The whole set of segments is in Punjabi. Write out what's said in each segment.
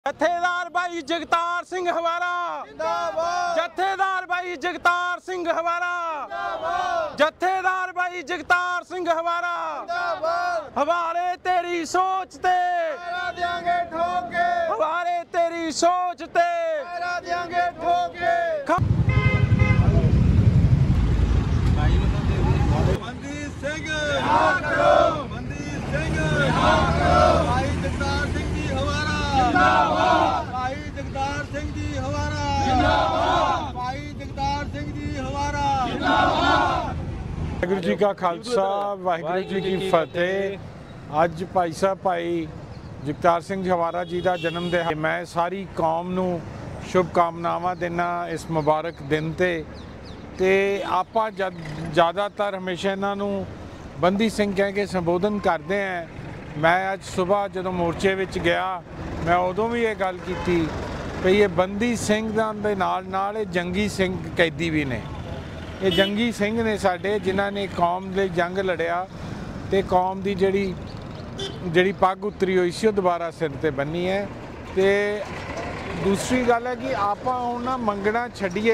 जथेदार भाई जगतार सिंह हवारा जिंदाबाद। जथेदार भाई जगतार सिंह हवारा जिंदाबाद। जथेदार भाई जगतार सिंह हवारा जिंदाबाद। हवारे तेरी सोच ते देंगे ठोके, हवारे तेरी सोच ते देंगे ठोके। बंदी सिंह रिहा करो, बंदी सिंह रिहा करो। भाई जगतार सिंह जी हवारा जिंदाबाद, भाई जगतार सिंह जी हवारा जिंदाबाद, भाई जगतार सिंह जी हवारा जिंदाबाद। वाहिगुरू जी का खालसा वाहिगुरू जी की फतेह। अज भाई साहब भाई जगतार सिंह हवारा जी का जन्म दिहाड़ा, मैं सारी कौम नूं शुभकामनावां देना इस मुबारक दिन ते आपां ज़्यादातर हमेशा इन्हां नूं बंदी सिंह कह के संबोधन करते हैं। मैं अज सुबह जो मोर्चे विच गया मैं उदों भी ये गल की भी ये बंदी सिंह दे नाल ये जंगी सिंह कैदी भी ने, ये जंगी सिंह ने साडे जिन्हां ने कौम लई जंग लड़िया ते कौम की जिहड़ी पग उतरी हुई सी दोबारा सिर ते बन्नी है। ते दूसरी गल है कि आपां हुण ना मंगना छड्डीए,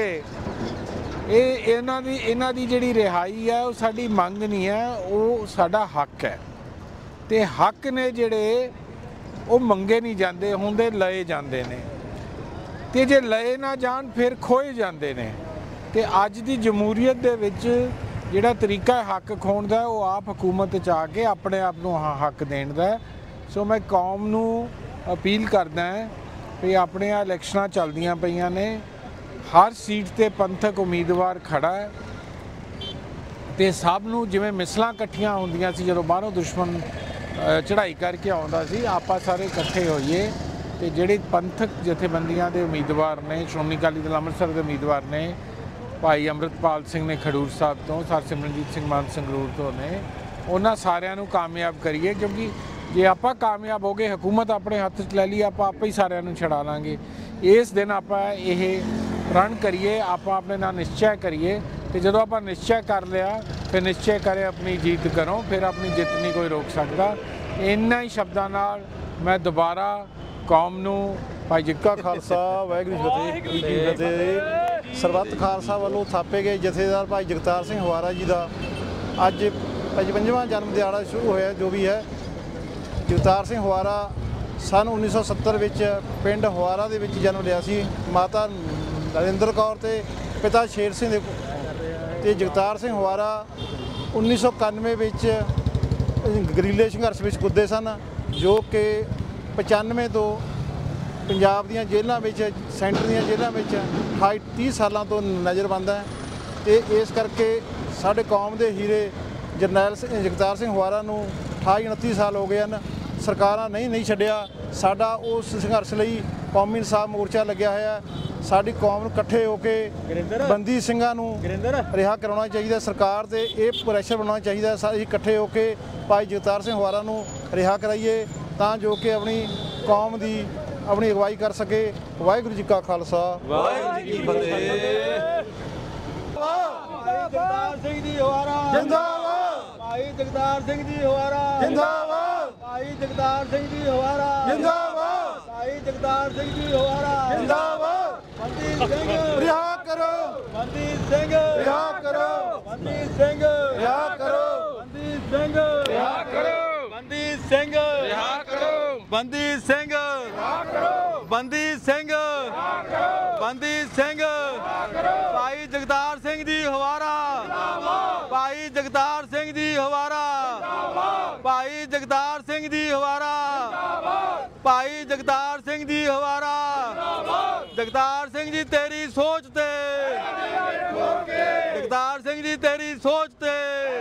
इन्हां दी जिहड़ी रिहाई है वो साडी मंग नहीं है, वो साडा हक है। ते हक ने जिहड़े वो मंगे नहीं जाते होंदे, लए जाते ने ते जे लए ना जान फिर खोए जाते ने। ते अज दी जमहूरीयत दे विच जिहड़ा तरीका हक खोण दा वो आप हुकूमत च आके अपने आप नूं हक देण दा। सो मैं कौम नूं अपील करदा है भी अपने इलैक्शनां चलदियां पईयां ने, हर सीट ते पंथक उम्मीदवार खड़ा है ते सब नूं जिवें मिसलां इकट्ठियां होंदियां सी जदों बाहरों दुश्मन चढ़ाई करके आउंदा सी, आपां सारे इकट्ठे होइए ते जिहड़े पंथक जथेबंदियां दे उम्मीदवार ने, श्रोमणी अकाली दल अंमृतसर दे उम्मीदवार ने भाई अमृतपाल सिंह ने खडूर साहब तो, सर सिमरनजीत सिंह मान संगरूर तो ने, उन्हां सारिਆਂ ਨੂੰ कामयाब करिए। क्योंकि जे आपां कामयाब हो गए हुकूमत अपने हत्थ 'ਚ ਲੈ ਲਈ आपां आपे ही सारिਆਂ ਨੂੰ छड़ा लांगे। इस दिन आपां ਇਹ प्रण करिए, आप अपने नाल निश्चय करिए तो जो आप निश्चय कर लिया फिर निश्चय करे अपनी जीत करो, फिर अपनी जित नहीं कोई रोक सकता। इन्हां ही शब्दों नाल मैं दोबारा कौम नूं भाई जी का खालसा वाहिगुरू जी की फतेह। सरबत खालसा वालों थापे गए जथेदार भाई जगतार सिंह हवारा जी का अज 55वां जन्म दिहाड़ा शुरू होया। जो भी है जगतार सिंह हवारा सन 1970 विच पिंड हवारा दे विच जन्म लिया सी। माता नरेंद्र कौर ते पिता शेर सिंह ते जगतार सिंह हवारा 1991 विच गरीले संघर्ष विच कुद्दे सन, जो कि 95 तो पंजाब दीयां जेलों में, सेंटर दीयां जेलों में 28-30 सालों तो नज़रबंद है। तो इस करके साडे कौम के हीरे जरनैल जगतार सिंह हवारा नूं 28-29 साल हो गए हैं। सरकारां नहीं छड्डिया। साडा उस संघर्ष लई कौमी इंसाफ मोर्चा लग्या होया। साडी कौम नूं इकट्ठे होकर बंदी ਸਿੰਘਾਂ नूं रिहा करवाना चाहिए। सरकार ते ये प्रैशर बनाना चाहिए सारी इकट्ठे होकर भाई जगतार सिंह हवारा नूं रिहा कराइए तां जो कि अपनी कौम की अपनी अगवाई कर सके। वाहिगुरू जी का खालसा वाहिगुरू जी की फतेह। जगतार सिंह जी हवारा जिंदाबाद, भाई जगतार सिंह जी हवारा जिंदाबाद, भाई जगतार सिंह जी हवारा जिंदाबाद, भाई जगतार सिंह जी हवारा जिंदाबाद। बंदी सिंह रिहा करो, बंदी सिंह रिहा करो, बंदी सिंह रिहा करो, बंदी सिंह रिहा करो, बंदी सिंह रिहा करो, बंदी सिंह बंदी सिंह बंदी सिंह भाई जगतार सिंह जी हवारा, भाई जगतार सिंह जी हवारा, भाई जगतार सिंह जी हवारा, भाई जगतार सिंह जी हवारा। जगतार सिंह जी तेरी सोच ते, जगतार सिंह जी तेरी सोच ते,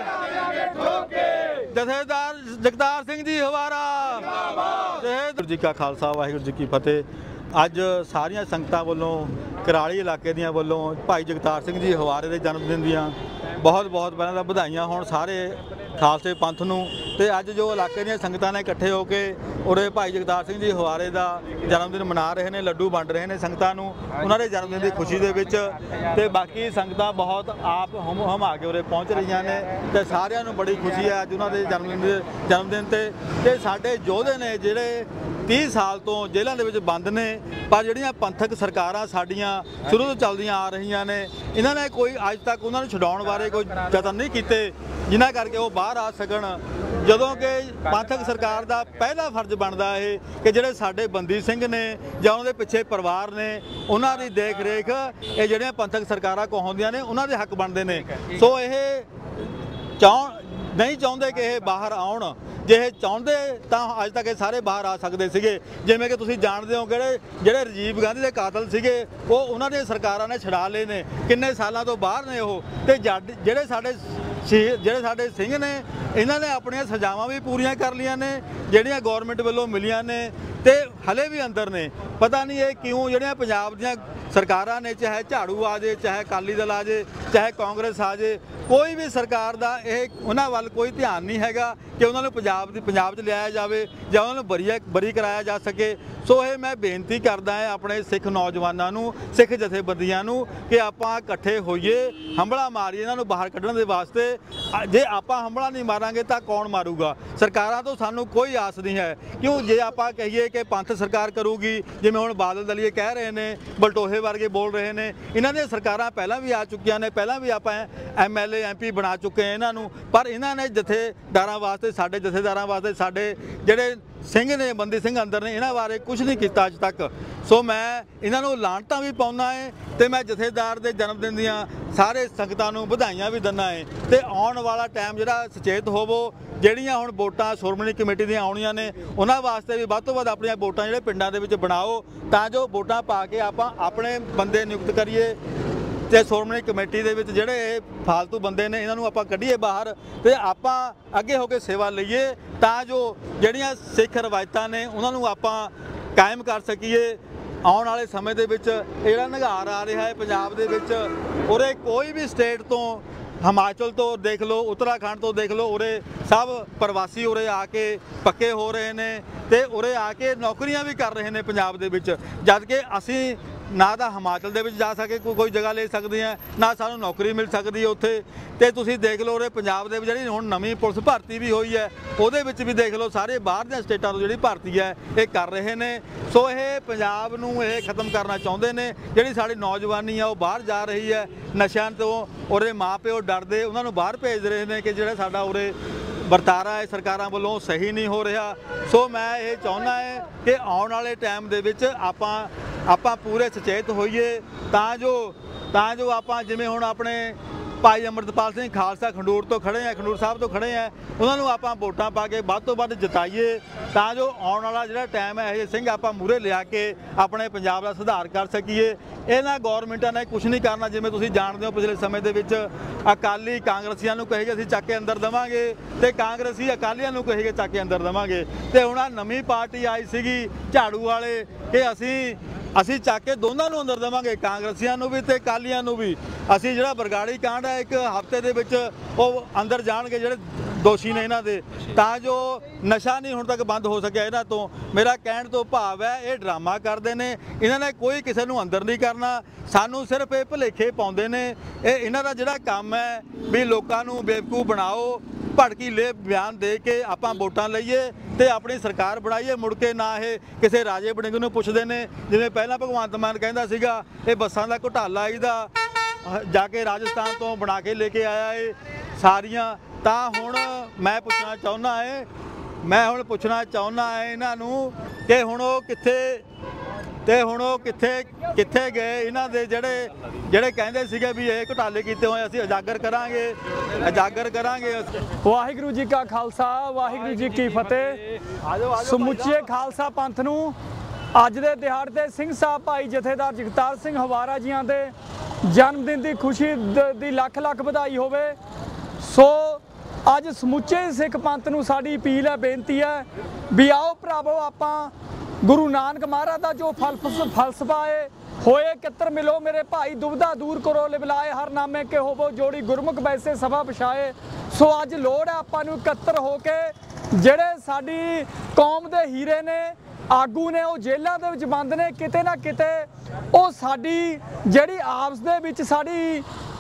जथेदार जगतार सिंह जी हवारा। वाहिगुरू जी का खालसा वाहिगुरू जी की फतेह। अज सारिया संगतां वालों कराली इलाके दियां वालों भाई जगतार सिंह जी हवारे के जन्मदिन दियां बहुत बहुत पहले बधाइयां होण सारे खालसे पंथ नूं। ते अज जो इलाके दियां संगतां ने इकट्ठे होकर उरे भाई जगतार सिंह जी हवारे का जन्मदिन मना रहे हैं, लड्डू वंड रहे हैं संगतां नूं उन्हां दे जन्मदिन की खुशी दे विच। ते बाकी संगतां बहुत आप हम आके उरे पहुँच रही ने ते सारियां नूं बड़ी खुशी है अज उन्हां दे जन्मदिन ते साडे योधे ने जिहड़े 30 ਸਾਲ ਤੋਂ ਜੇਲ੍ਹਾਂ ਦੇ ਵਿੱਚ ਬੰਦ ਨੇ। ਪਰ ਜਿਹੜੀਆਂ ਪੰਥਕ ਸਰਕਾਰਾਂ ਸਾਡੀਆਂ ਸ਼ੁਰੂ ਤੋਂ ਚੱਲਦੀਆਂ ਆ ਰਹੀਆਂ ਨੇ, ਇਹਨਾਂ ਨੇ ਕੋਈ ਅੱਜ ਤੱਕ ਉਹਨਾਂ ਨੂੰ ਛਡਾਉਣ ਬਾਰੇ ਕੋਈ ਯਤਨ ਨਹੀਂ ਕੀਤੇ, ਜਿਨ੍ਹਾਂ ਕਰਕੇ ਉਹ ਬਾਹਰ ਆ ਸਕਣ। ਜਦੋਂ ਕਿ ਪੰਥਕ ਸਰਕਾਰ ਦਾ ਪਹਿਲਾ ਫਰਜ਼ ਬਣਦਾ ਇਹ ਕਿ ਜਿਹੜੇ ਸਾਡੇ ਬੰਦੀ ਸਿੰਘ ਨੇ ਜਾਂ ਉਹਨਾਂ ਦੇ ਪਿੱਛੇ ਪਰਿਵਾਰ ਨੇ, ਉਹਨਾਂ ਦੀ ਦੇਖ ਰੇਖ ਇਹ ਜਿਹੜੀਆਂ ਪੰਥਕ ਸਰਕਾਰਾਂ ਕਹਾਉਂਦੀਆਂ ਨੇ ਉਹਨਾਂ ਦੇ ਹੱਕ ਬਣਦੇ ਨੇ। ਸੋ ਇਹ ਨਹੀਂ ਚਾਹੁੰਦੇ ਕਿ ਇਹ ਬਾਹਰ ਆਉਣ। ਜੇ ਇਹ ਚਾਹੁੰਦੇ ਤਾਂ ਅੱਜ ਤੱਕ ਇਹ ਸਾਰੇ ਬਾਹਰ ਆ ਸਕਦੇ ਸੀਗੇ। ਜਿਵੇਂ ਕਿ ਤੁਸੀਂ ਜਾਣਦੇ ਹੋ ਜਿਹੜੇ ਰਾਜੀਵ ਗਾਂਧੀ ਦੇ ਕਾਤਲ ਸੀਗੇ ਉਹ ਉਹਨਾਂ ਦੀਆਂ ਸਰਕਾਰਾਂ ਨੇ ਛੁਡਾ ਲਏ ਨੇ, ਕਿੰਨੇ ਸਾਲਾਂ ਤੋਂ ਬਾਹਰ ਨੇ ਉਹ। ਤੇ ਜਿਹੜੇ ਸਾਡੇ ਸਿੰਘ ਨੇ ਇਹਨਾਂ ਨੇ ਆਪਣੀਆਂ ਸਜ਼ਾਵਾਂ ਵੀ ਪੂਰੀਆਂ ਕਰ ਲਈਆਂ ਨੇ ਜਿਹੜੀਆਂ ਗੌਰਮੈਂਟ ਵੱਲੋਂ ਮਿਲੀਆਂ ਨੇ, ਤੇ ਹਲੇ ਵੀ ਅੰਦਰ ਨੇ। ਪਤਾ ਨਹੀਂ ਇਹ ਕਿਉਂ ਜਿਹੜੀਆਂ ਪੰਜਾਬ ਦੀਆਂ ਸਰਕਾਰਾਂ ਨੇ, ਚਾਹੇ ਝਾੜੂ ਆ ਜੇ, ਚਾਹੇ ਅਕਾਲੀ ਦਲ ਆ ਜੇ, ਚਾਹੇ ਕਾਂਗਰਸ ਆ ਜੇ, ਕੋਈ ਵੀ ਸਰਕਾਰ ਦਾ ਇਹ ਉਹਨਾਂ ਵੱਲ ਕੋਈ ਧਿਆਨ ਨਹੀਂ ਹੈਗਾ ਕਿ ਉਹਨਾਂ ਨੂੰ ਪੰਜਾਬ 'ਚ ਲਿਆਇਆ ਜਾਵੇ ਜਾਂ ਉਹਨਾਂ ਨੂੰ ਬਰੀ ਕਰਾਇਆ ਜਾ ਸਕੇ। ਸੋ ਇਹ ਮੈਂ ਬੇਨਤੀ ਕਰਦਾ ਹਾਂ ਆਪਣੇ ਸਿੱਖ ਨੌਜਵਾਨਾਂ ਨੂੰ, ਸਿੱਖ ਜਥੇਬੰਦੀਆਂ ਨੂੰ ਕਿ ਆਪਾਂ ਇਕੱਠੇ ਹੋਈਏ, ਹੰਭਲਾ ਮਾਰੀਏ ਇਹਨਾਂ ਨੂੰ ਬਾਹਰ ਕੱਢਣ ਦੇ ਵਾਸਤੇ। ਜੇ ਆਪਾਂ ਹੰਭਲਾ ਨਹੀਂ ਮਾਰਾਂਗੇ ਤਾਂ ਕੌਣ ਮਾਰੂਗਾ? ਸਰਕਾਰਾਂ ਤੋਂ ਸਾਨੂੰ ਕੋਈ ਆਸ ਨਹੀਂ ਹੈ। ਕਿਉਂ ਜੇ ਆਪਾਂ ਕਹੀਏ ਕਿ ਪੰਥ ਸਰਕਾਰ ਕਰੂਗੀ, ਜਿਵੇਂ ਹੁਣ ਬਾਦਲ ਦਲੀਏ ਕਹਿ ਰਹੇ ਨੇ, ਬਲਟੋਹੇ ਵਰਗੇ ਬੋਲ ਰਹੇ ਨੇ, ਇਹਨਾਂ ਦੀਆਂ ਸਰਕਾਰਾਂ ਪਹਿਲਾਂ ਵੀ ਆ ਚੁੱਕੀਆਂ ਨੇ, ਪਹਿਲਾਂ ਵੀ ਆਪਾਂ MLA MP ਬਣਾ ਚੁੱਕੇ ਹਾਂ ਇਹਨਾਂ ਨੂੰ। ਪਰ ਇਹਨਾਂ ਨੇ ਜਥੇਦਾਰਾਂ ਵਾਸਤੇ, ਸਾਡੇ ਜਥੇਦਾਰਾਂ ਵਾਸਤੇ, ਸਾਡੇ ਜਿਹੜੇ ਸਿੰਘ ਨੇ, ਬੰਦੀ ਸਿੰਘ ਅੰਦਰ ਨੇ, ਇਹਨਾਂ ਬਾਰੇ ਕੁਝ ਨਹੀਂ ਕੀਤਾ ਅੱਜ ਤੱਕ। ਸੋ ਮੈਂ ਇਹਨਾਂ ਨੂੰ ਲਾਹਨਤਾਂ ਵੀ ਪਾਉਂਦਾ ਹੈ ਤੇ ਮੈਂ ਜਥੇਦਾਰ ਦੇ ਜਨਮ ਦਿਨ ਦੀਆਂ ਸਾਰੇ ਸੰਗਤਾਂ ਨੂੰ ਵਧਾਈਆਂ ਵੀ ਦਿੰਦਾ ਹੈ। ਤੇ ਆਉਣ ਵਾਲਾ ਟਾਈਮ ਜਿਹੜਾ ਸੁਚੇਤ ਹੋਵੋ, ਜਿਹੜੀਆਂ ਹੁਣ ਵੋਟਾਂ ਸ਼੍ਰੋਮਣੀ ਕਮੇਟੀ ਦੀਆਂ ਆਉਣੀਆਂ ਨੇ ਉਹਨਾਂ ਵਾਸਤੇ ਵੀ ਵੱਧ ਤੋਂ ਵੱਧ ਆਪਣੀਆਂ ਵੋਟਾਂ ਜਿਹੜੇ ਪਿੰਡਾਂ ਦੇ ਵਿੱਚ ਬਣਾਓ, ਤਾਂ ਜੋ ਵੋਟਾਂ ਪਾ ਕੇ ਆਪਾਂ ਆਪਣੇ ਬੰਦੇ ਨਿਯੁਕਤ ਕਰੀਏ ਤੇ ਸ਼੍ਰੋਮਣੀ ਕਮੇਟੀ ਦੇ ਵਿੱਚ ਜਿਹੜੇ ਇਹ ਫਾਲਤੂ ਬੰਦੇ ਨੇ ਇਹਨਾਂ ਨੂੰ ਆਪਾਂ ਕੱਢੀਏ ਬਾਹਰ ਤੇ ਆਪਾਂ ਅੱਗੇ ਹੋ ਕੇ ਸੇਵਾ ਲਈਏ, ਤਾਂ ਜੋ ਜਿਹੜੀਆਂ ਸਿੱਖ ਰਵਾਇਤਾਂ ਨੇ ਉਹਨਾਂ ਨੂੰ ਆਪਾਂ ਕਾਇਮ ਕਰ ਸਕੀਏ। ਆਉਣ ਵਾਲੇ ਸਮੇਂ ਦੇ ਵਿੱਚ ਜਿਹੜਾ ਨਿਘਾਰ ਆ ਰਿਹਾ ਹੈ ਪੰਜਾਬ ਦੇ ਵਿੱਚ, ਉਰੇ ਕੋਈ ਵੀ ਸਟੇਟ ਤੋਂ, ਹਿਮਾਚਲ ਤੋਂ ਦੇਖ ਲਓ, ਉੱਤਰਾਖੰਡ ਤੋਂ ਦੇਖ ਲਓ, ਉਰੇ ਸਭ ਪ੍ਰਵਾਸੀ ਉਰੇ ਆ ਕੇ ਪੱਕੇ ਹੋ ਰਹੇ ਨੇ ਤੇ ਉਰੇ ਆ ਕੇ ਨੌਕਰੀਆਂ ਵੀ ਕਰ ਰਹੇ ਨੇ ਪੰਜਾਬ ਦੇ ਵਿੱਚ। ਜਦ ਕਿ ਅਸੀਂ ਨਾ ਤਾਂ ਹਿਮਾਚਲ ਦੇ ਵਿੱਚ ਜਾ ਸਕੇ ਕੋਈ ਜਗ੍ਹਾ ਲੈ ਸਕਦੇ ਹਾਂ, ਨਾ ਸਾਨੂੰ ਨੌਕਰੀ ਮਿਲ ਸਕਦੀ ਹੈ ਉੱਥੇ। ਤੇ ਤੁਸੀਂ ਦੇਖ ਲਓ ਉਰੇ ਪੰਜਾਬ ਦੇ ਵਿੱਚ ਜਿਹੜੀ ਹੁਣ ਨਵੀਂ ਪੁਲਿਸ ਭਰਤੀ ਵੀ ਹੋਈ ਹੈ, ਉਹਦੇ ਵਿੱਚ ਵੀ ਦੇਖ ਲਓ ਸਾਰੇ ਬਾਹਰ ਦੀਆਂ ਸਟੇਟਾਂ ਤੋਂ ਜਿਹੜੀ ਭਰਤੀ ਹੈ ਇਹ ਕਰ ਰਹੇ ਨੇ। ਸੋ ਇਹ ਪੰਜਾਬ ਨੂੰ ਇਹ ਖਤਮ ਕਰਨਾ ਚਾਹੁੰਦੇ ਨੇ। ਜਿਹੜੀ ਸਾਡੀ ਨੌਜਵਾਨੀ ਆ ਉਹ ਬਾਹਰ ਜਾ ਰਹੀ ਹੈ ਨਸ਼ਿਆਂ ਤੋਂ, ਉਰੇ ਮਾਂ ਪਿਓ ਡਰਦੇ ਉਹਨਾਂ ਨੂੰ ਬਾਹਰ ਭੇਜ ਰਹੇ ਨੇ ਕਿ ਜਿਹੜਾ ਸਾਡਾ ਉਰੇ ਵਰਤਾਰਾ ਹੈ ਸਰਕਾਰਾਂ ਵੱਲੋਂ ਸਹੀ ਨਹੀਂ ਹੋ ਰਿਹਾ। ਸੋ ਮੈਂ ਇਹ ਚਾਹੁੰਦਾ ਹੈ ਕਿ ਆਉਣ ਵਾਲੇ ਟਾਈਮ ਦੇ ਵਿੱਚ ਆਪਾਂ ਪੂਰੇ ਸੁਚੇਤ ਹੋਈਏ, ਤਾਂ ਜੋ ਆਪਾਂ ਜਿਵੇਂ ਹੁਣ ਆਪਣੇ ਭਾਈ ਅੰਮ੍ਰਿਤਪਾਲ ਸਿੰਘ ਖਾਲਸਾ ਖੰਡੂਰ ਤੋਂ ਖੜੇ ਆ, ਖੰਡੂਰ ਸਾਹਿਬ ਤੋਂ ਖੜੇ ਆ, ਉਹਨਾਂ ਨੂੰ ਆਪਾਂ ਵੋਟਾਂ ਪਾ ਕੇ ਵੱਧ ਤੋਂ ਵੱਧ ਜਿਤਾਈਏ, ਤਾਂ ਜੋ ਆਉਣ ਵਾਲਾ ਜਿਹੜਾ ਟਾਈਮ ਹੈ ਇਹ ਸਿੰਘ ਆਪਾਂ ਮੂਹਰੇ ਲਿਆ ਕੇ ਆਪਣੇ ਪੰਜਾਬ ਦਾ ਸੁਧਾਰ ਕਰ ਸਕੀਏ। ਇਹਨਾਂ ਗੌਰਮੈਂਟਾਂ ਨੇ ਕੁਝ ਨਹੀਂ ਕਰਨਾ। ਜਿਵੇਂ ਤੁਸੀਂ ਜਾਣਦੇ ਹੋ ਪਿਛਲੇ ਸਮੇਂ ਦੇ ਵਿੱਚ ਅਕਾਲੀ ਕਾਂਗਰਸੀਆਂ ਨੂੰ ਕਹੇਗੇ ਅਸੀਂ ਚੱਕ ਕੇ ਅੰਦਰ ਦੇਵਾਂਗੇ ਤੇ ਕਾਂਗਰਸੀ ਅਕਾਲੀਆਂ ਨੂੰ ਕਹੇਗੇ ਚੱਕ ਕੇ ਅੰਦਰ ਦੇਵਾਂਗੇ। ਤੇ ਹੁਣ ਆ ਨਵੀਂ ਪਾਰਟੀ ਆਈ ਸੀਗੀ ਝਾੜੂ ਵਾਲੇ ਕਿ ਅਸੀਂ ਚੱਕ ਕੇ ਦੋਨਾਂ ਨੂੰ ਅੰਦਰ ਦੇਵਾਂਗੇ, ਕਾਂਗਰਸੀਆਂ ਨੂੰ ਵੀ ਤੇ ਅਕਾਲੀਆਂ ਨੂੰ ਵੀ। ਅਸੀਂ ਜਿਹੜਾ ਬਰਗਾੜੀ ਕਾਂਡ ਹੈ ਇੱਕ ਹਫ਼ਤੇ ਦੇ ਵਿੱਚ ਉਹ ਅੰਦਰ ਜਾਣਗੇ ਜਿਹੜੇ ਦੋਸ਼ੀ ਨੇ ਇਹਨਾਂ ਦੇ, ਤਾਂ ਜੋ ਨਸ਼ਾ ਨਹੀਂ ਹੁਣ ਤੱਕ ਬੰਦ ਹੋ ਸਕਿਆ ਇਹਨਾਂ ਤੋਂ। ਮੇਰਾ ਕਹਿਣ ਤੋਂ ਭਾਵ ਹੈ ਇਹ ਡਰਾਮਾ ਕਰਦੇ ਨੇ, ਇਹਨਾਂ ਨੇ ਕੋਈ ਕਿਸੇ ਨੂੰ ਅੰਦਰ ਨਹੀਂ ਕਰਨਾ, ਸਾਨੂੰ ਸਿਰਫ ਇਹ ਭੁਲੇਖੇ ਪਾਉਂਦੇ ਨੇ। ਇਹਨਾਂ ਦਾ ਜਿਹੜਾ ਕੰਮ ਹੈ ਵੀ ਲੋਕਾਂ ਨੂੰ ਬੇਵਕੂਫ ਬਣਾਓ, ਭੜਕੀਲੇ ਬਿਆਨ ਦੇ ਕੇ ਆਪਾਂ ਵੋਟਾਂ ਲਈਏ ਤੇ ਆਪਣੀ ਸਰਕਾਰ ਬਣਾਈਏ। ਮੁੜ ਕੇ ਨਾ ਇਹ ਕਿਸੇ ਰਾਜੇ ਵੜਿੰਗ ਨੂੰ ਪੁੱਛਦੇ ਨੇ, ਜਿਵੇਂ ਪਹਿਲਾਂ ਭਗਵੰਤ ਮਾਨ ਕਹਿੰਦਾ ਸੀਗਾ ਇਹ ਬੱਸਾਂ ਦਾ ਘੁਟਾਲਾ ਇਹਦਾ ਜਾ ਕੇ ਰਾਜਸਥਾਨ ਤੋਂ ਬਣਾ ਕੇ ਲੈ ਕੇ ਆਇਆ ਇਹ ਸਾਰੀਆਂ। ਤਾਂ ਹੁਣ ਮੈਂ ਪੁੱਛਣਾ ਚਾਹੁੰਦਾ ਇਹਨਾਂ ਨੂੰ ਕਿ ਹੁਣ ਉਹ ਕਿੱਥੇ ਗਏ ਇਹਨਾਂ ਦੇ ਜਿਹੜੇ ਕਹਿੰਦੇ ਸੀਗੇ ਵੀ ਇਹ ਘੁਟਾਲੇ ਕੀਤੇ ਹੋਏ ਅਸੀਂ ਉਜਾਗਰ ਕਰਾਂਗੇ। ਵਾਹਿਗੁਰੂ ਜੀ ਕਾ ਖਾਲਸਾ, ਵਾਹਿਗੁਰੂ ਜੀ ਕੀ ਫਤਿਹ। ਸਮੁੱਚੇ ਖਾਲਸਾ ਪੰਥ ਨੂੰ ਅੱਜ ਦੇ ਦਿਹਾੜੇ ਤੇ ਸਿੰਘ ਸਾਹਿਬ ਭਾਈ ਜਥੇਦਾਰ ਜਗਤਾਰ ਸਿੰਘ ਹਵਾਰਾ ਜੀਆਂ ਦੇ ਜਨਮ ਦਿਨ ਦੀ ਖੁਸ਼ੀ ਦੀ ਲੱਖ ਲੱਖ ਵਧਾਈ ਹੋਵੇ। ਸੋ ਅੱਜ ਸਮੁੱਚੇ ਸਿੱਖ ਪੰਥ ਨੂੰ ਸਾਡੀ ਅਪੀਲ ਹੈ, ਬੇਨਤੀ ਹੈ ਵੀ ਆਓ ਭਰਾਵੋ ਆਪਾਂ ਗੁਰੂ ਨਾਨਕ ਮਹਾਰਾਜ ਦਾ ਜੋ ਫਲਸਫਾ ਹੈ ਹੋਏ ਕਿੱਤਰ ਮਿਲੋ ਮੇਰੇ ਭਾਈ ਦੁਬਿਧਾ ਦੂਰ ਕਰੋ ਲਿਵਲਾਏ ਹਰ ਨਾਮੇ ਕੇ ਹੋਵੋ ਜੋੜੀ ਗੁਰਮੁਖ ਵੈਸੇ ਸਭਾ ਵਿਛਾਏ। ਸੋ ਅੱਜ ਲੋੜ ਹੈ ਆਪਾਂ ਨੂੰ ਇਕੱਤਰ ਹੋ ਕੇ ਜਿਹੜੇ ਸਾਡੀ ਕੌਮ ਦੇ ਹੀਰੇ ਨੇ, ਆਗੂ ਨੇ, ਉਹ ਜੇਲ੍ਹਾਂ ਦੇ ਵਿੱਚ ਬੰਦ ਨੇ, ਕਿਤੇ ਨਾ ਕਿਤੇ ਉਹ ਸਾਡੀ ਜਿਹੜੀ ਆਪਸ ਦੇ ਵਿੱਚ ਸਾਡੀ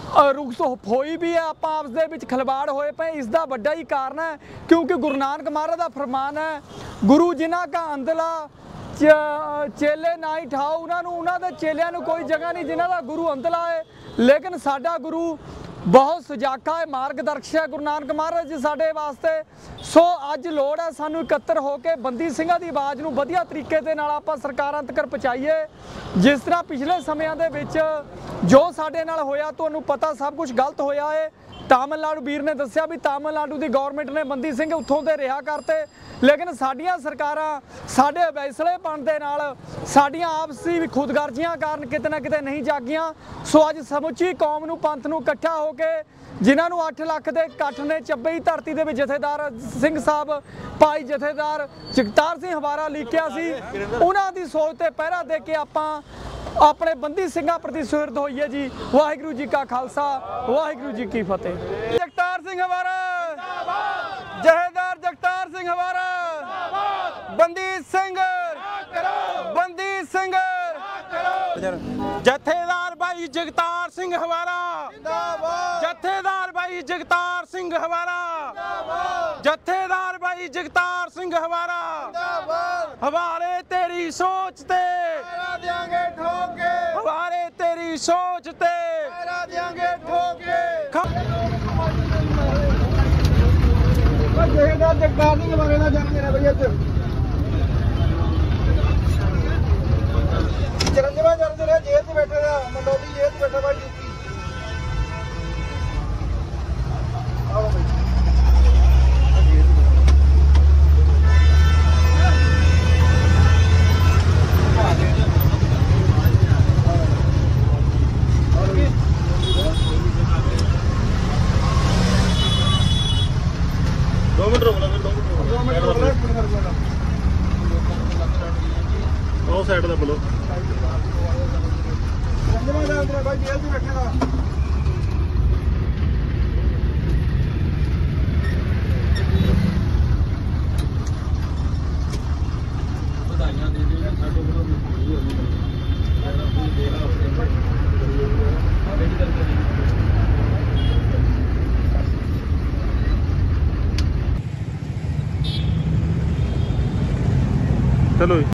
ਰੁਕਸ ਹੋਈ ਵੀ ਹੈ, ਆਪਾਂ ਆਪਸ ਦੇ ਵਿੱਚ ਖਿਲਵਾੜ ਹੋਏ ਪਏ। ਇਸ ਦਾ ਵੱਡਾ ਹੀ ਕਾਰਨ ਹੈ ਕਿਉਂਕਿ ਗੁਰੂ ਨਾਨਕ ਮਹਾਰਾਜ ਦਾ ਫਰਮਾਨ ਹੈ, ਗੁਰੂ ਜਿਨ੍ਹਾਂ ਕਾ ਅੰਦਲਾ ਚੇਲੇ ਨਾ ਹੀ ਠਾਓ, ਉਹਨਾਂ ਦੇ ਚੇਲਿਆਂ ਨੂੰ ਕੋਈ ਜਗ੍ਹਾ ਨਹੀਂ ਜਿਨ੍ਹਾਂ ਦਾ ਗੁਰੂ ਅੰਦਲਾ ਹੈ। ਲੇਕਿਨ ਸਾਡਾ ਗੁਰੂ ਬਹੁਤ ਸੁਜਾਖਾ ਹੈ, ਮਾਰਗਦਰਸ਼ਕ ਹੈ ਗੁਰੂ ਨਾਨਕ ਮਹਾਰਾਜ ਜੀ ਸਾਡੇ ਵਾਸਤੇ। ਸੋ ਅੱਜ ਲੋੜ ਹੈ ਸਾਨੂੰ ਇਕੱਤਰ ਹੋ ਕੇ ਬੰਦੀ ਸਿੰਘਾਂ ਦੀ ਆਵਾਜ਼ ਨੂੰ ਵਧੀਆ ਤਰੀਕੇ ਦੇ ਨਾਲ ਆਪਾਂ ਸਰਕਾਰਾਂ ਤੱਕ ਪਹੁੰਚਾਈਏ। ਜਿਸ ਤਰ੍ਹਾਂ ਪਿਛਲੇ ਸਮਿਆਂ ਦੇ ਵਿੱਚ ਜੋ ਸਾਡੇ ਨਾਲ ਹੋਇਆ, ਤੁਹਾਨੂੰ ਪਤਾ ਸਭ ਕੁਝ ਗਲਤ ਹੋਇਆ ਹੈ। ਤਾਮਿਲਨਾਡੂ ਵੀਰ ਨੇ ਦੱਸਿਆ ਵੀ ਤਾਮਿਲਨਾਡੂ ਦੀ ਗਵਰਨਮੈਂਟ ਨੇ ਬੰਦੀ ਸਿੰਘ ਉੱਥੋਂ ਦੇ ਰਿਹਾ ਕਰਤੇ, ਲੇਕਿਨ ਸਾਡੀਆਂ ਸਰਕਾਰਾਂ ਸਾਡੇ ਵੈਸਲੇਪਣ ਦੇ ਨਾਲ, ਸਾਡੀਆਂ ਆਪਸੀ ਖੁਦਗਰਜ਼ੀਆਂ ਕਾਰਨ ਕਿਤੇ ਨਾ ਕਿਤੇ ਨਹੀਂ ਜਾਗੀਆਂ। ਸੋ ਅੱਜ ਸਮੁੱਚੀ ਕੌਮ ਨੂੰ, ਪੰਥ ਨੂੰ ਇਕੱਠਾ ਹੋ ਕੇ, ਜਿਨ੍ਹਾਂ ਨੂੰ 8 ਲੱਖ ਦੇ ਇਕੱਠ ਨੇ ਚੱਬਈ ਧਰਤੀ ਦੇ ਵਿੱਚ ਜਥੇਦਾਰ ਸਿੰਘ ਸਾਹਿਬ, ਭਾਈ ਜਥੇਦਾਰ ਜਗਤਾਰ ਸਿੰਘ ਹਵਾਰਾ ਲਿਖਿਆ ਸੀ, ਉਹਨਾਂ ਦੀ ਸੋਚ ਤੇ ਪਹਿਰਾ ਦੇ ਕੇ ਆਪਾਂ ਆਪਣੇ ਬੰਦੀ ਸਿੰਘਾਂ ਪ੍ਰਤੀ ਸੁਹਿਰਦ ਹੋਈਏ ਜੀ। ਵਾਹਿਗੁਰੂ ਜੀ ਕਾ ਖਾਲਸਾ, ਵਾਹਿਗੁਰੂ ਜੀ ਕੀ ਫਤਿਹ। ਜਗਤਾਰ ਸਿੰਘ ਹਵਾਰਾ ਜਿੰਦਾਬਾਦ, ਜਥੇਦਾਰ ਜਗਤਾਰ ਸਿੰਘ ਹਵਾਰਾ ਜਿੰਦਾਬਾਦ, ਬੰਦੀ ਸਿੰਘ ਬੰਦੀ ਸਿੰਘ ਜਥੇਦਾਰ ਭਾਈ ਜਗਤਾਰ ਸਿੰਘ ਹਵਾਰਾ ਜਿੰਦਾਬਾਦ, ਜਥੇਦਾਰ ਭਾਈ ਜਗਤਾਰ ਸਿੰਘ ਹਵਾਰਾ ਜਿੰਦਾਬਾਦ, ਜਥੇਦਾਰ ਭਾਈ ਜਗਤਾਰ ਸਿੰਘ ਹਵਾਰਾ ਜਿੰਦਾਬਾਦ। ਹਵਾਰੇ ਤੇਰੀ ਸੋਚ ਤੇ ਪੈਰਾ ਦਿਆਂਗੇ ਠੋਕ ਕੇ, ਹਵਾਰੇ ਤੇਰੀ ਸੋਚ ਤੇ ਪੈਰਾ ਦਿਆਂਗੇ ਠੋਕ ਕੇ। ਜਥੇਦਾਰ ਜਗਤਾਰ ਸਿੰਘ ਹਵਾਰੇ ਦਾ ਜਨਮ ਦਿਨ ਹੈ ਬਈ ਅੱਜ। 94ਵਾਂ ਜਨਮ ਦਿਨ ਹੈ, ਜੇਲ੍ਹ 'ਚ ਬੈਠੇ ਦਾ, ਮੰਡੋਲੀ ਜੇਲ੍ਹ 'ਚ ਬੈਠਾ ਭਾਈ ਯੂਪੀ। ਆਓ ਭਾਈ ਸਾਈਡ ਦਾ ਬੋਲੋ। ਭਾਈ ਜੇਲ੍ਹ 'ਚ ਬੈਠੇ ਦਾ। ਵਧਾਈਆਂ ਦੇ ਦਿਓ ਸਾਡੇ ਕੋਲੋਂ ਵੀ ਹੋ ਗਈ। ਚਲੋ